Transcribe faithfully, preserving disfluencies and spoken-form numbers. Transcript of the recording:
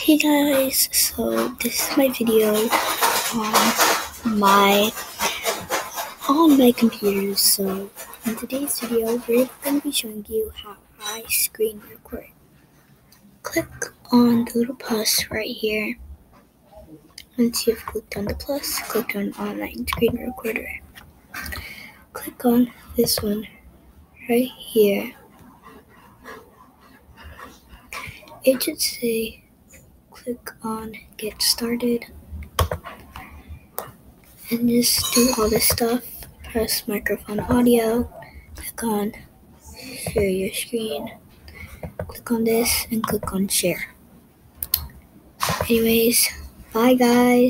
Hey guys, so this is my video on my on my computer. So in today's video, we're going to be showing you how I screen record. Click on the little plus right here. Once you've clicked on the plus, click on online screen recorder. Click on this one right here. It should say click on get started. And just do all this stuff. Press microphone audio, click on share your screen, click on this, and click on share. Anyways, bye guys.